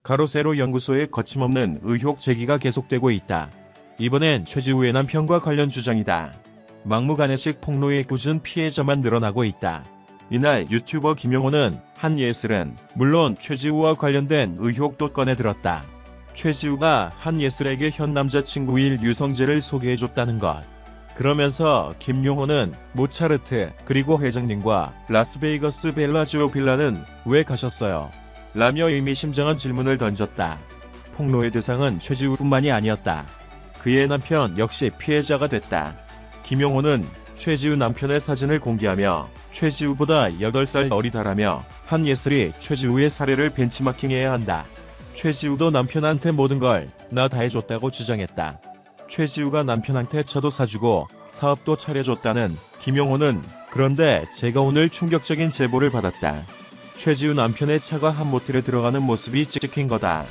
가로세로 연구소의 거침없는 의혹 제기가 계속되고 있다. 이번엔 최지우의 남편과 관련 주장이다. 막무가내식 폭로에 꾸준 피해자만 늘어나고 있다. 이날 유튜버 김용호는 한 예슬은 물론 최지우와 관련된 의혹도 꺼내들었다. 최지우가 한 예슬에게 현 남자친구일 유성재를 소개해줬다는 것. 그러면서 김용호는 모차르트 그리고 회장님과 라스베이거스 벨라지오 빌라는 왜 가셨어요? 라며 의미심장한 질문을 던졌다. 폭로의 대상은 최지우뿐만이 아니었다. 그의 남편 역시 피해자가 됐다. 김용호는 최지우 남편의 사진을 공개하며 최지우보다 8살 어리다라며 한 예슬이 최지우의 사례를 벤치마킹해야 한다. 최지우도 남편한테 모든 걸 나 다 해줬다고 주장했다. 최지우가 남편한테 차도 사주고 사업도 차려줬다는 김용호는 그런데 제가 오늘 충격적인 제보를 받았다. 최지우 남편의 차가 한 모텔에 들어가는 모습이 찍힌 거다.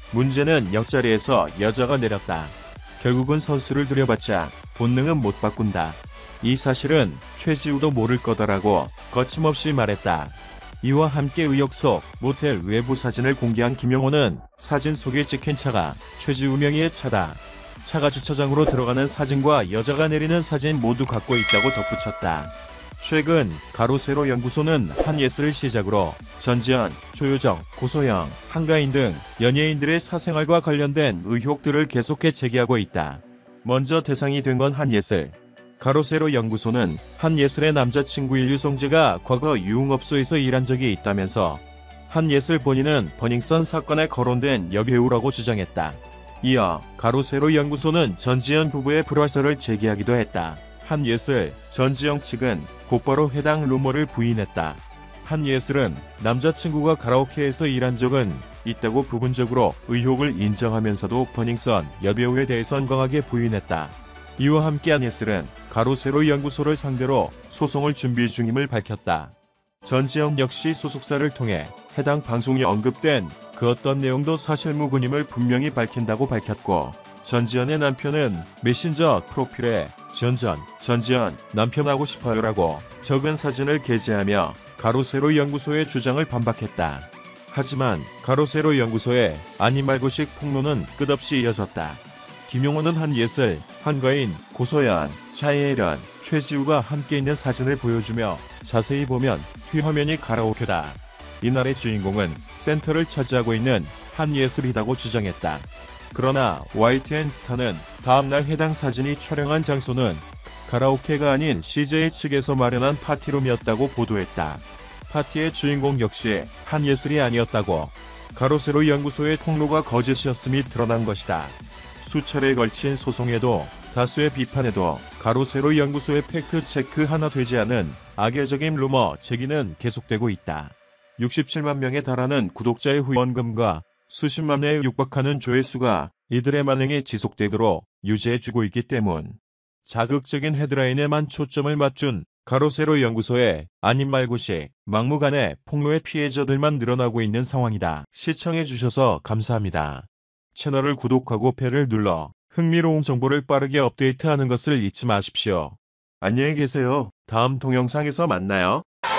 문제는 옆자리에서 여자가 내렸다. 결국은 선수를 들여봤자 본능은 못 바꾼다. 이 사실은 최지우도 모를 거다라고 거침없이 말했다. 이와 함께 의혹 속 모텔 외부 사진을 공개한 김용호는 사진 속에 찍힌 차가 최지우 명의의 차다. 차가 주차장으로 들어가는 사진과 여자가 내리는 사진 모두 갖고 있다고 덧붙였다. 최근 가로세로 연구소는 한 예슬을 시작으로 전지현, 조효정, 고소영, 한가인 등 연예인들의 사생활과 관련된 의혹들을 계속해 제기하고 있다. 먼저 대상이 된 건 한 예슬. 가로세로 연구소는 한 예슬의 남자친구일 유성재가 과거 유흥업소에서 일한 적이 있다면서 한 예슬 본인은 버닝썬 사건에 거론된 여배우라고 주장했다. 이어 가로세로 연구소는 전지현 부부의 불화설을 제기하기도 했다. 한 예슬, 전지영 측은 곧바로 해당 루머를 부인했다. 한 예슬은 남자친구가 가라오케에서 일한 적은 있다고 부분적으로 의혹을 인정하면서도 버닝썬 여배우에 대해선 강하게 부인했다. 이와 함께 한 예슬은 가로세로 연구소를 상대로 소송을 준비 중임을 밝혔다. 전지영 역시 소속사를 통해 해당 방송에 언급된 그 어떤 내용도 사실무근임을 분명히 밝힌다고 밝혔고, 전지현의 남편은 메신저 프로필에 전지현 남편하고 싶어요라고 적은 사진을 게재하며 가로세로 연구소의 주장을 반박했다. 하지만 가로세로 연구소의 아니 말고식 폭로는 끝없이 이어졌다. 김용호는 한 예슬, 한가인, 고소연, 차예련, 최지우가 함께 있는 사진을 보여주며 자세히 보면 휘화면이 가라오케다. 이날의 주인공은 센터를 차지하고 있는 한 예슬이라고 주장했다. 그러나 YTN 스타는 다음날 해당 사진이 촬영한 장소는 가라오케가 아닌 CJ 측에서 마련한 파티룸이었다고 보도했다. 파티의 주인공 역시 한 예슬이 아니었다고, 가로세로 연구소의 폭로가 거짓이었음이 드러난 것이다. 수차례에 걸친 소송에도 다수의 비판에도 가로세로 연구소의 팩트체크 하나 되지 않은 악의적인 루머 제기는 계속되고 있다. 67만 명에 달하는 구독자의 후원금과 수십만 회에 육박하는 조회수가 이들의 만행에 지속되도록 유지해주고 있기 때문. 자극적인 헤드라인에만 초점을 맞춘 가로세로 연구소의 아님 말고식 막무가내 폭로의 피해자들만 늘어나고 있는 상황이다. 시청해주셔서 감사합니다. 채널을 구독하고 벨을 눌러 흥미로운 정보를 빠르게 업데이트하는 것을 잊지 마십시오. 안녕히 계세요. 다음 동영상에서 만나요.